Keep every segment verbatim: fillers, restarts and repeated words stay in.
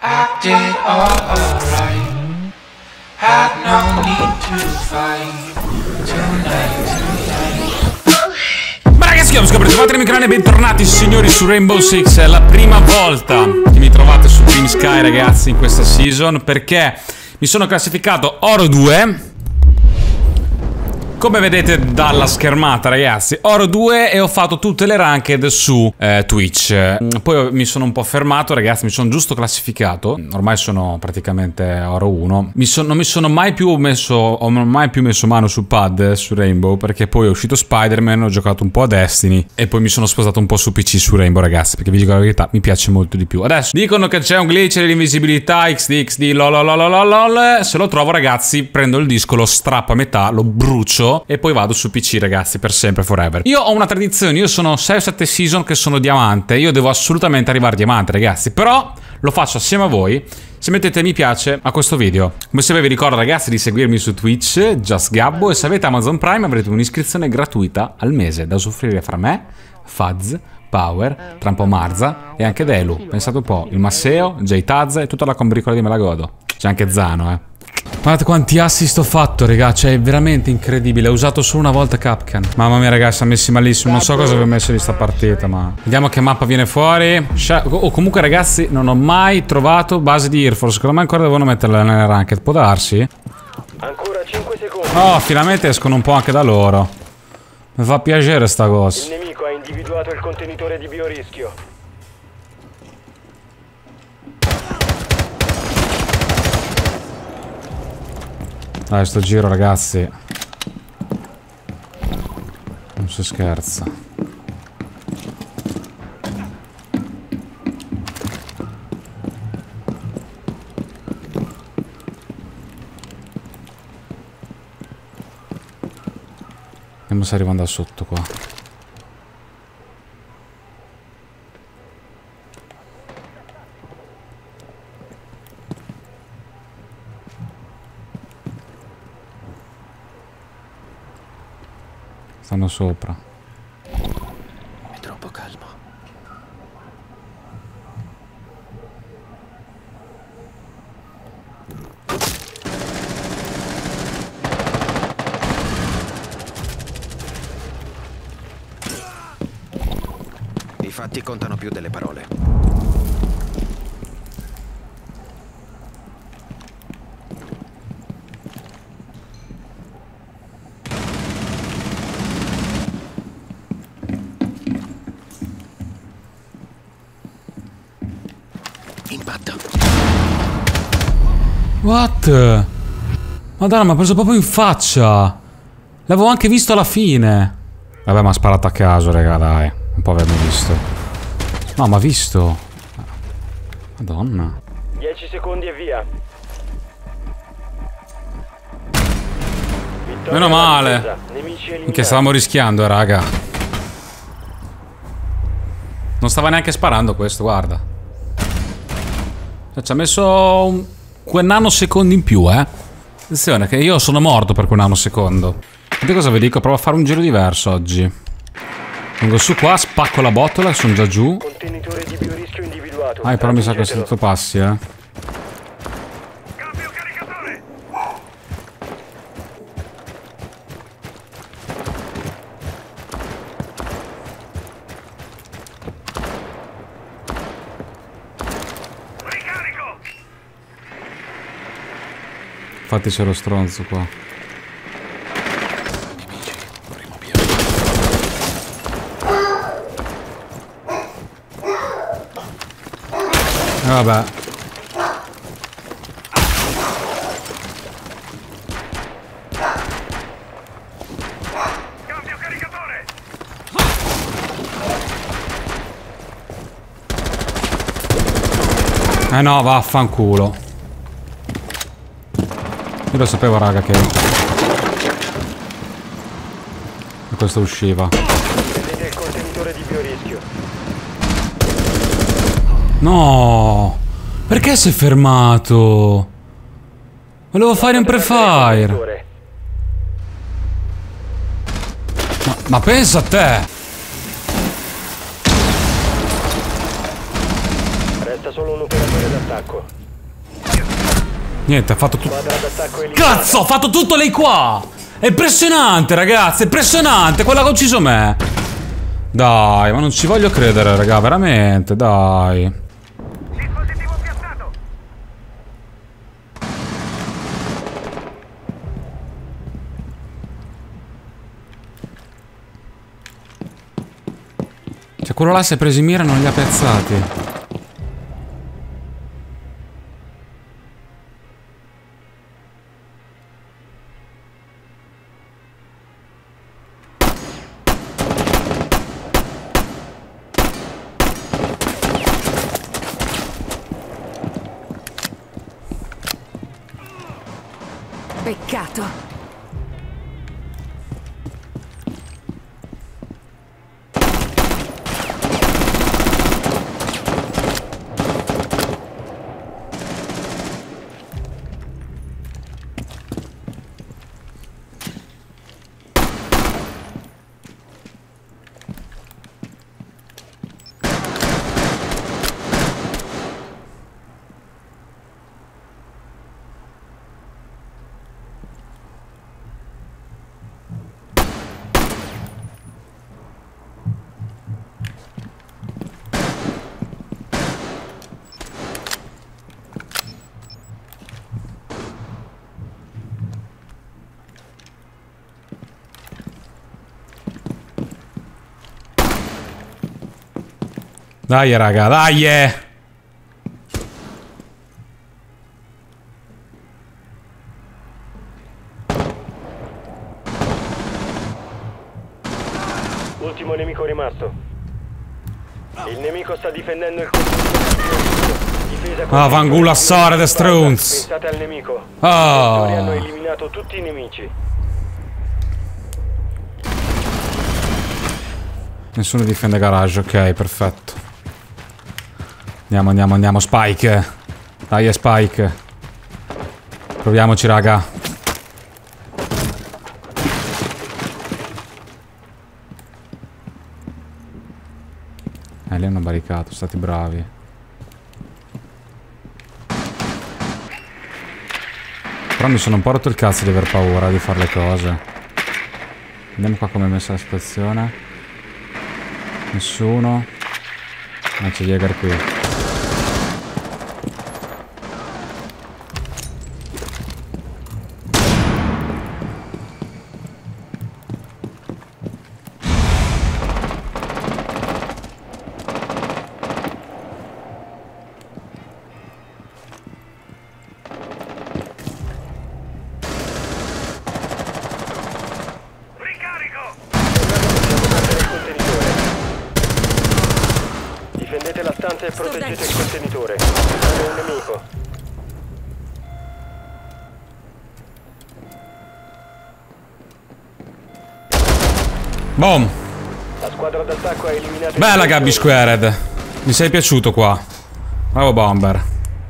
acted alright. Had no need to fight tonight, tonight. Ma ragazzi, io sono Scoprite, canale, bentornati signori su Rainbow Six. È la prima volta che mi trovate su Team Sky, ragazzi, in questa season, perché mi sono classificato Oro due. Come vedete dalla schermata, ragazzi, Oro due, e ho fatto tutte le ranked su eh, Twitch. Poi mi sono un po' fermato, ragazzi, mi sono giusto classificato. Ormai sono praticamente Oro uno. Mi son, non mi sono mai più messo, ho mai più messo mano sul pad, su Rainbow, perché poi è uscito Spider-Man, ho giocato un po' a Destiny e poi mi sono spostato un po' su P C su Rainbow, ragazzi, perché vi dico la verità, mi piace molto di più. Adesso dicono che c'è un glitch dell'invisibilità, X D X D, lololololol. Se lo trovo, ragazzi, prendo il disco, lo strappo a metà, lo brucio e poi vado su P C, ragazzi, per sempre, forever. Io ho una tradizione, io sono sei o sette season che sono diamante. Io devo assolutamente arrivare diamante, ragazzi, però lo faccio assieme a voi se mettete mi piace a questo video. Come sempre vi ricordo, ragazzi, di seguirmi su Twitch, JustGabbo, e se avete Amazon Prime avrete un'iscrizione gratuita al mese da usufruire fra me, Faz, Power, Trampo Marza e anche Delu. Pensate un po', il Masseo, J-Taz e tutta la combricola di Me la godo. C'è anche Zano, eh. Guardate quanti assist ho fatto, raga, cioè è veramente incredibile. Ho usato solo una volta Capcan. Mamma mia, ragazzi, ha messi malissimo. Non so cosa vi ho messo di sta partita, ma vediamo che mappa viene fuori. Oh, comunque, ragazzi, non ho mai trovato base di Air Force. Secondo me ancora devono metterla nelle ranked. Può darsi? Ancora cinque secondi. Oh, finalmente escono un po' anche da loro. Mi fa piacere sta cosa. Il nemico ha individuato il contenitore di biorischio. Dai, sto giro, ragazzi, non si scherza. Vediamo se arrivano da sotto qua. Stanno sopra. È troppo calmo. I fatti contano più delle parole. Impatto. What? Madonna, mi ha preso proprio in faccia. L'avevo anche visto alla fine. Vabbè, mi ha sparato a caso, raga, dai. Non può avermi visto. No, ma ha visto. Madonna. dieci secondi e via. Vittoria. Meno male. Che stavamo rischiando, eh, raga. Non stava neanche sparando questo, guarda. Ci ha messo un... quel nanosecondo in più, eh. Attenzione, che io sono morto per quel nanosecondo. Vedete cosa vi dico? Provo a fare un giro diverso oggi. Vengo su qua, spacco la botola, sono già giù. Contenitore di biorischio individuato. Ah, però mi sa che sono tutto passi, eh. Cambio caricatore. Infatti c'è lo stronzo qua. E vabbè. Cambio caricatore. Eh no, vaffanculo. Io lo sapevo, raga, che... E questo usciva. Vedete il contenitore di biorischio. No! Perché si è fermato? Volevo fare un pre-fire. Ma, ma pensa a te! Resta solo un operatore d'attacco. d'attacco. Niente, ha fatto tutto. Squadra d'attacco eliminata. Cazzo, ho fatto tutto lei qua! È impressionante, ragazzi, è impressionante! Quella che ha ucciso me! Dai, ma non ci voglio credere, raga, veramente, dai. Dispositivo piazzato. Cioè, quello là si è preso in mira e non li ha piazzati. Peccato. Dai, raga, dai! Eh. Ultimo nemico rimasto. Il nemico sta difendendo il contenuto. Difesa con Ah, Vangula Sore de Strunz. Pensate al nemico. Ah. I giocatori hanno eliminato tutti i nemici. Nessuno difende garage, ok, perfetto. Andiamo, andiamo, andiamo, Spike. Dai, Spike. Proviamoci, raga. Eh, lì hanno baricato, stati bravi. Però mi sono un po' rotto il cazzo di aver paura di fare le cose. Vediamo qua come è messa la situazione. Nessuno. Ma c'è Jäger qui. Difendete la stanza e proteggete il contenitore. C'è un nemico. Boom! La squadra d'attacco ha eliminato. Bella Gabby Squared. Mi sei piaciuto qua. Bravo Bomber.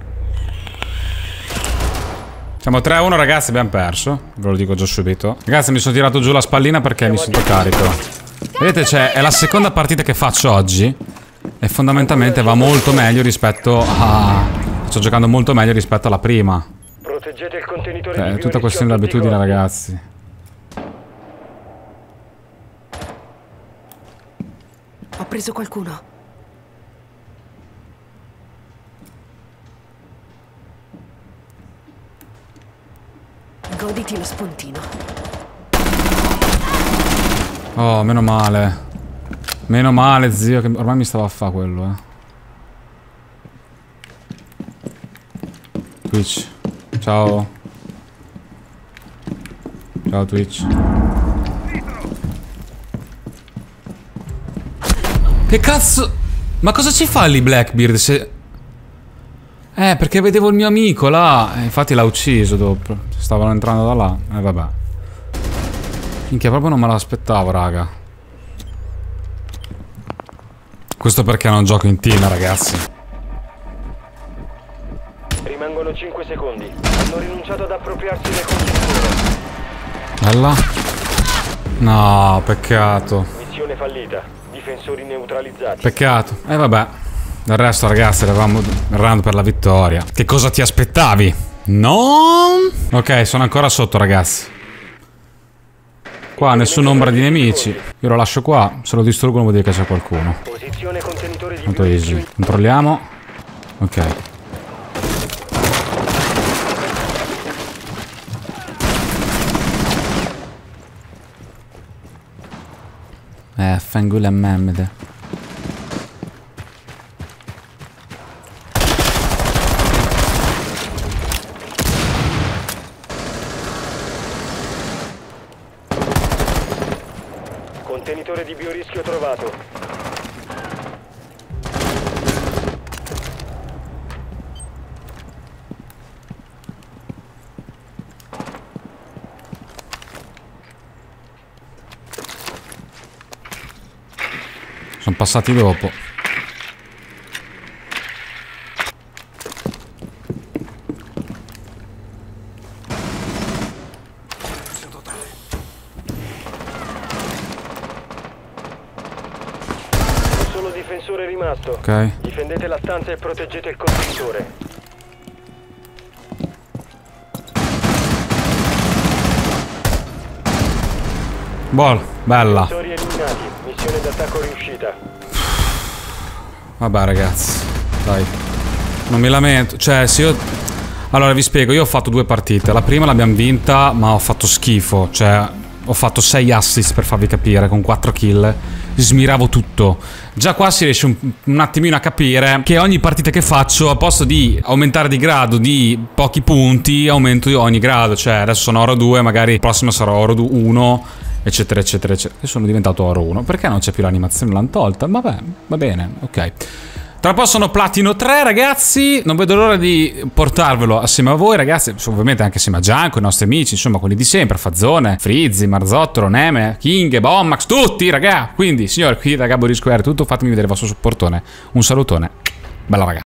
Siamo tre a uno, ragazzi, abbiamo perso. Ve lo dico già subito. Ragazzi, mi sono tirato giù la spallina perché mi sento carico. Vedete, cioè, è la seconda partita che faccio oggi. E fondamentalmente va molto meglio rispetto a... Sto giocando molto meglio rispetto alla prima. Proteggete il contenitore. Cioè, di è tutta biorisio questione a di tutti i abitudine, costi. ragazzi. Ho preso qualcuno. Goditi lo spuntino. Oh, meno male. Meno male, zio, che ormai mi stava a fa' quello, eh. Twitch. Ciao. Ciao, Twitch. Che cazzo? Ma cosa ci fa lì Blackbeard se... Eh, perché vedevo il mio amico là. E infatti l'ha ucciso dopo. Stavano entrando da là. Eh, vabbè. Minchia, proprio non me l'aspettavo, raga. Questo perché non gioco in team, ragazzi. Rimangono cinque secondi. Hanno rinunciato ad appropriarsi del contenitore. Bella. No, peccato. Missione fallita. Difensori neutralizzati. Peccato. Eh, vabbè. Del resto, ragazzi, eravamo errando per la vittoria. Che cosa ti aspettavi? No? Ok, sono ancora sotto, ragazzi. Qua nessuna ombra di nemici. Io lo lascio qua. Se lo distruggono vuol dire che c'è qualcuno. Posizione contenitore di Molto easy. Controlliamo. Ok. Eh, fangula memmede. Contenitore di biorischio trovato. Sono passati dopo. Solo difensore rimasto. Ok. Difendete la stanza e proteggete il contenitore. Buon, bella. Difensori eliminati. Missione d'attacco riuscita. Vabbè, ragazzi. Dai. Non mi lamento. Cioè, se io... Allora, vi spiego. Io ho fatto due partite. La prima l'abbiamo vinta, ma ho fatto schifo. Cioè, ho fatto sei assist, per farvi capire, con quattro kill. Smiravo tutto. Già qua si riesce un, un attimino a capire che ogni partita che faccio, a posto di aumentare di grado di pochi punti, aumento di ogni grado. Cioè, adesso sono oro due, magari il prossimo sarò oro uno, eccetera, eccetera, eccetera. E sono diventato oro uno. Perché non c'è più l'animazione? L'hanno tolta? Vabbè, va bene, ok. Tra poco sono platino tre, ragazzi. Non vedo l'ora di portarvelo assieme a voi, ragazzi. Ovviamente anche assieme a Gianco, i nostri amici, insomma, quelli di sempre. Fazzone, Frizzi, Marzottolo, Neme, King, Bommax, tutti, raga. Quindi, signori, qui da Gabbo Square, tutto. Fatemi vedere il vostro supportone. Un salutone. Bella, raga.